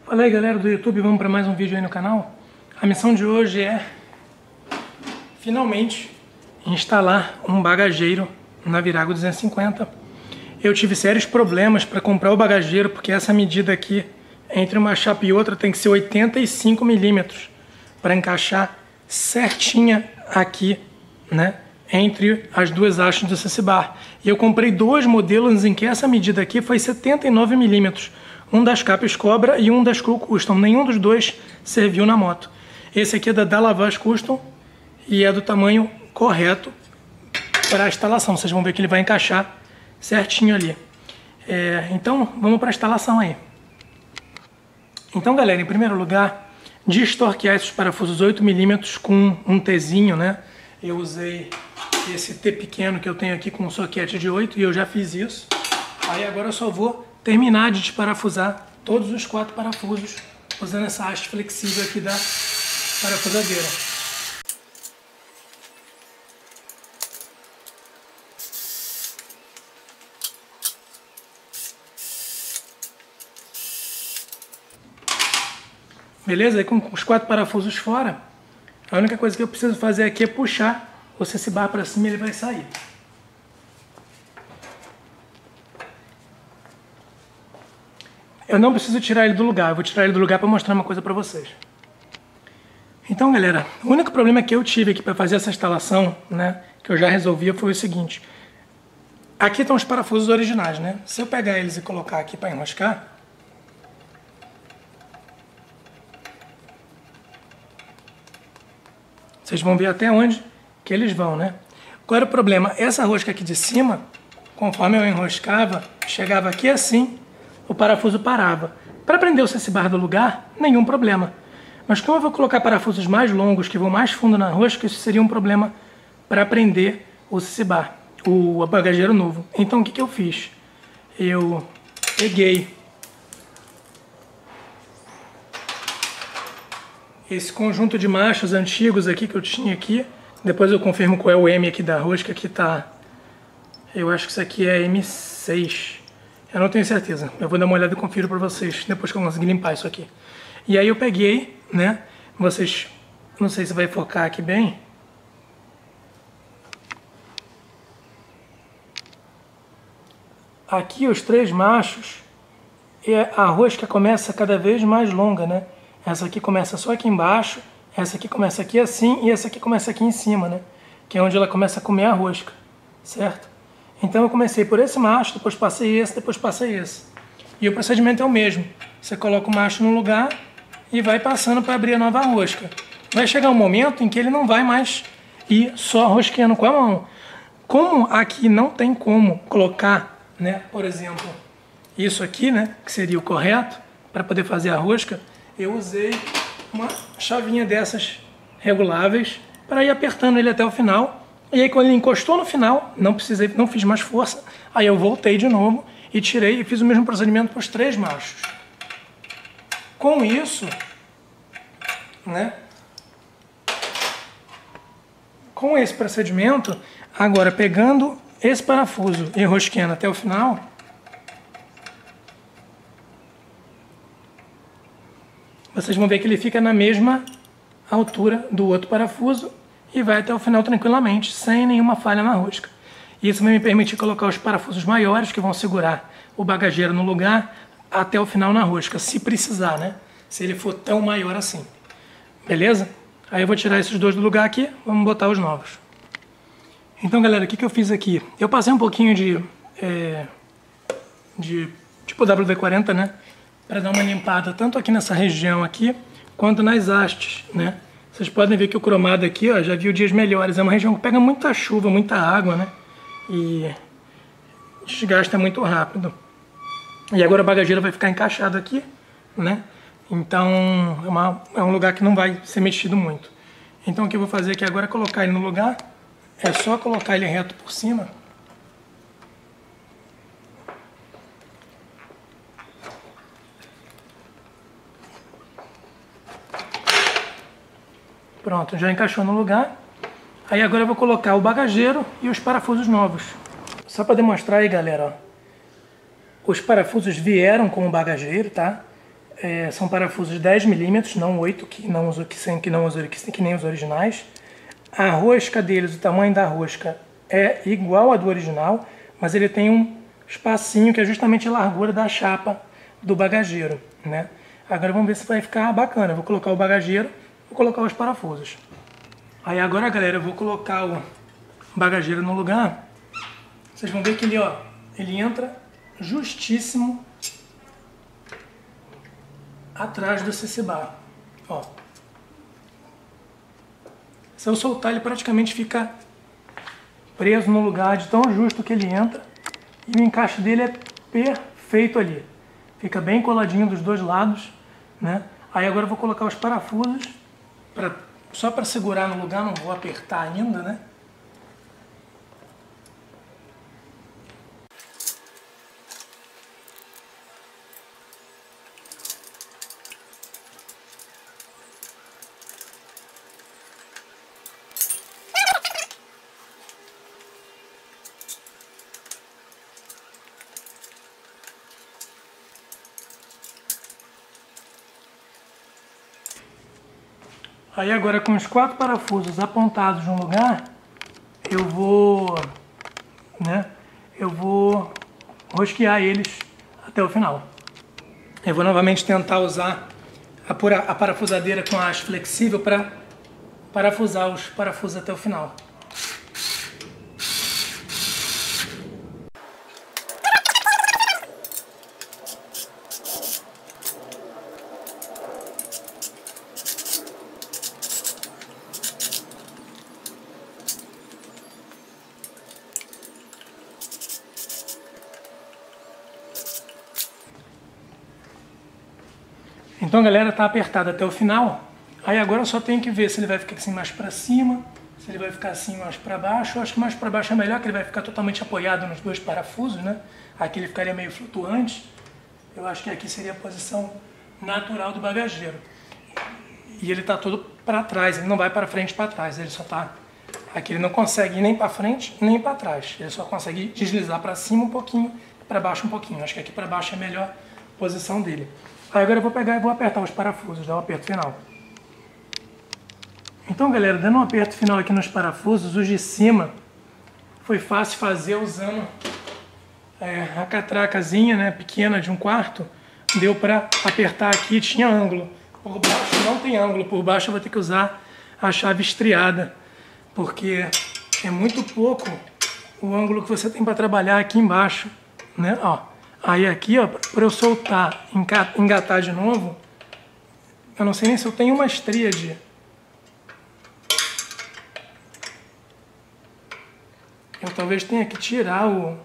Fala aí galera do YouTube, vamos para mais um vídeo aí no canal. A missão de hoje é finalmente instalar um bagageiro na Virago 250. Eu tive sérios problemas para comprar o bagageiro porque essa medida aqui entre uma chapa e outra tem que ser 85 milímetros para encaixar certinha aqui, né, entre as duas hastes do CC-BAR. E eu comprei dois modelos em que essa medida aqui foi 79 milímetros. Um das Capes Cobra e um das Crew Custom. Nenhum dos dois serviu na moto. Esse aqui é da Dallavaz Custom e é do tamanho correto para a instalação. Vocês vão ver que ele vai encaixar certinho ali. Então, vamos para a instalação aí. Então, galera, em primeiro lugar, destorquear esses parafusos 8 milímetros com um Tzinho, né? Eu usei esse T pequeno que eu tenho aqui com um soquete de 8 e eu já fiz isso. Aí agora eu só vou terminar de desparafusar todos os 4 parafusos usando essa haste flexível aqui da parafusadeira. Beleza? Aí com os 4 parafusos fora, a única coisa que eu preciso fazer aqui é puxar o CC-BAR para cima e ele vai sair. Eu não preciso tirar ele do lugar, eu vou tirar ele do lugar para mostrar uma coisa para vocês. Então, galera, o único problema que eu tive aqui para fazer essa instalação, né, que eu já resolvi, foi o seguinte. Aqui estão os parafusos originais, né? Se eu pegar eles e colocar aqui para enroscar, vocês vão ver até onde que eles vão, né? Qual era o problema? Essa rosca aqui de cima, conforme eu enroscava, chegava aqui assim, o parafuso parava. Para prender o CC-BAR do lugar, nenhum problema. Mas como eu vou colocar parafusos mais longos, que vão mais fundo na rosca, isso seria um problema para prender o CC-BAR, o bagageiro novo. Então o que eu fiz? Eu peguei esse conjunto de machos antigos aqui que eu tinha aqui. Depois eu confirmo qual é o M aqui da rosca, que tá... Eu acho que isso aqui é M6. Eu não tenho certeza. Eu vou dar uma olhada e confiro para vocês depois que eu conseguir limpar isso aqui. E aí eu peguei, né? Vocês... Não sei se vai focar aqui bem. Aqui os 3 machos. E a rosca começa cada vez mais longa, né? Essa aqui começa só aqui embaixo. Essa aqui começa aqui assim. E essa aqui começa aqui em cima, né? Que é onde ela começa a comer a rosca. Certo? Então eu comecei por esse macho, depois passei esse, depois passei esse. E o procedimento é o mesmo. Você coloca o macho no lugar e vai passando para abrir a nova rosca. Vai chegar um momento em que ele não vai mais ir só rosqueando com a mão. Como aqui não tem como colocar, né, por exemplo, isso aqui, né, que seria o correto, para poder fazer a rosca, eu usei uma chavinha dessas reguláveis para ir apertando ele até o final. E aí quando ele encostou no final, não fiz mais força, aí eu voltei de novo e tirei e fiz o mesmo procedimento para os 3 machos. Com isso, né? Com esse procedimento, agora pegando esse parafuso e enrosqueando até o final, vocês vão ver que ele fica na mesma altura do outro parafuso e vai até o final tranquilamente, sem nenhuma falha na rosca. Isso vai me permitir colocar os parafusos maiores que vão segurar o bagageiro no lugar até o final na rosca, se precisar, né? Se ele for tão maior assim. Beleza? Aí eu vou tirar esses 2 do lugar aqui, vamos botar os novos. Então, galera, o que eu fiz aqui? Eu passei um pouquinho de tipo WD-40, né? Para dar uma limpada tanto aqui nessa região aqui, quanto nas hastes, né? Vocês podem ver que o cromado aqui, ó, já viu dias melhores. É uma região que pega muita chuva, muita água, né? E desgasta muito rápido. E agora o bagageiro vai ficar encaixado aqui, né? Então é um lugar que não vai ser mexido muito. Então o que eu vou fazer aqui agora é colocar ele no lugar. É só colocar ele reto por cima. Pronto, já encaixou no lugar. Aí agora eu vou colocar o bagageiro e os parafusos novos. Só para demonstrar aí, galera, ó. Os parafusos vieram com o bagageiro, tá? são parafusos 10 milímetros, não 8, que nem os originais. A rosca deles, o tamanho da rosca é igual à do original, mas ele tem um espacinho que é justamente a largura da chapa do bagageiro, né? Agora vamos ver se vai ficar bacana. Eu vou colocar o bagageiro, vou colocar os parafusos. Aí agora, galera, eu vou colocar o bagageiro no lugar. Vocês vão ver que ele, ó, ele entra justíssimo atrás do CC bar, ó. Se eu soltar, ele praticamente fica preso no lugar de tão justo que ele entra. E o encaixe dele é perfeito ali. Fica bem coladinho dos dois lados, né? Aí agora eu vou colocar os parafusos, só para segurar no lugar, não vou apertar ainda, né? Aí agora com os 4 parafusos apontados no lugar, eu vou rosquear eles até o final. Eu vou novamente tentar usar a parafusadeira com a haste flexível para parafusar os parafusos até o final. Então, galera, tá apertado até o final. Aí agora eu só tenho que ver se ele vai ficar assim mais para cima, se ele vai ficar assim mais para baixo. Eu acho que mais para baixo é melhor, que ele vai ficar totalmente apoiado nos dois parafusos, né? Aqui ele ficaria meio flutuante. Eu acho que aqui seria a posição natural do bagageiro. E ele tá todo para trás, ele não vai para frente e para trás, ele só tá... Aqui ele não consegue ir nem para frente, nem para trás. Ele só consegue deslizar para cima um pouquinho, para baixo um pouquinho. Acho que aqui para baixo é a melhor posição dele. Aí agora eu vou pegar e vou apertar os parafusos, dar o aperto final. Então, galera, dando um aperto final aqui nos parafusos, os de cima foi fácil fazer usando a catracazinha, né, pequena de 1/4. Deu para apertar aqui, tinha ângulo. Por baixo não tem ângulo, por baixo eu vou ter que usar a chave estriada, porque é muito pouco o ângulo que você tem para trabalhar aqui embaixo, né, ó. Aí aqui, ó, para eu soltar, engatar de novo, eu não sei nem se eu tenho uma estria de... Eu talvez tenha que tirar o...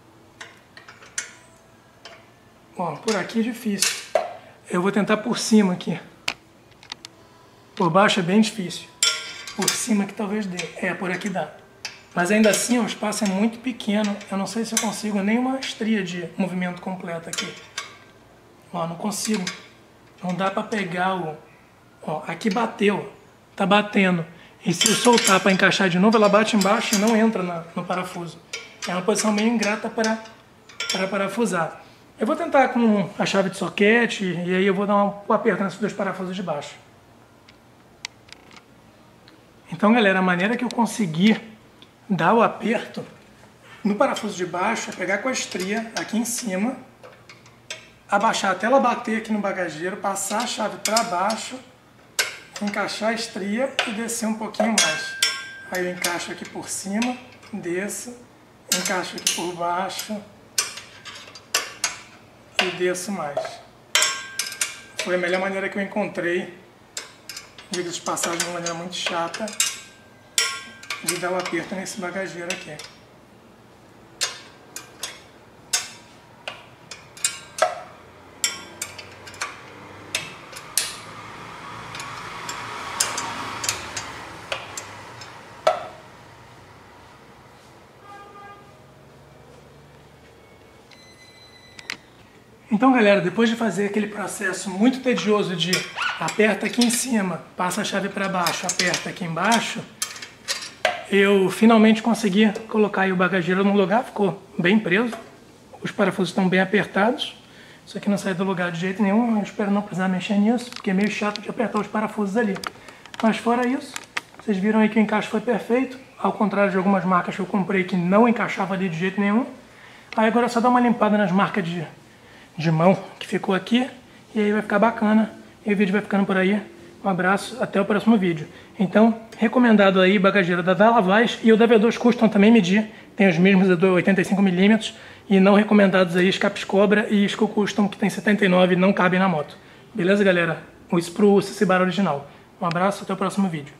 Ó, por aqui é difícil. Eu vou tentar por cima aqui. Por baixo é bem difícil. Por cima que talvez dê. Por aqui dá. Mas ainda assim o espaço é muito pequeno. Eu não sei se eu consigo nem uma estria de movimento completo aqui. Ó, não consigo. Não dá para pegar o... Ó, aqui bateu. Tá batendo. E se eu soltar para encaixar de novo, ela bate embaixo e não entra no parafuso. É uma posição meio ingrata para parafusar. Eu vou tentar com a chave de soquete e aí eu vou dar um aperto nesses dois parafusos de baixo. Então, galera, a maneira que eu conseguir dar o aperto no parafuso de baixo é pegar com a estria aqui em cima, abaixar até ela bater aqui no bagageiro, passar a chave para baixo, encaixar a estria e descer um pouquinho mais. Aí eu encaixo aqui por cima, desço, encaixo aqui por baixo e desço mais. Foi a melhor maneira que eu encontrei, diga-se de passagem, de uma maneira muito chata, de dar o aperto nesse bagageiro aqui. Então, galera, depois de fazer aquele processo muito tedioso de aperta aqui em cima, passa a chave para baixo, aperta aqui embaixo, eu finalmente consegui colocar aí o bagageiro no lugar, ficou bem preso, os parafusos estão bem apertados. Isso aqui não sai do lugar de jeito nenhum, eu espero não precisar mexer nisso, porque é meio chato de apertar os parafusos ali. Mas fora isso, vocês viram aí que o encaixe foi perfeito, ao contrário de algumas marcas que eu comprei que não encaixava ali de jeito nenhum. Aí agora é só dar uma limpada nas marcas de mão que ficou aqui, e aí vai ficar bacana, e o vídeo vai ficando por aí. Um abraço, até o próximo vídeo. Então, recomendado aí bagageiro da Dalavaz, e o da V2 Custom também medir, tem os mesmos da 85mm, e não recomendados aí escapes Cobra e Skull Custom, que tem 79 e não cabem na moto. Beleza, galera? Isso pro CC Bar original. Um abraço, até o próximo vídeo.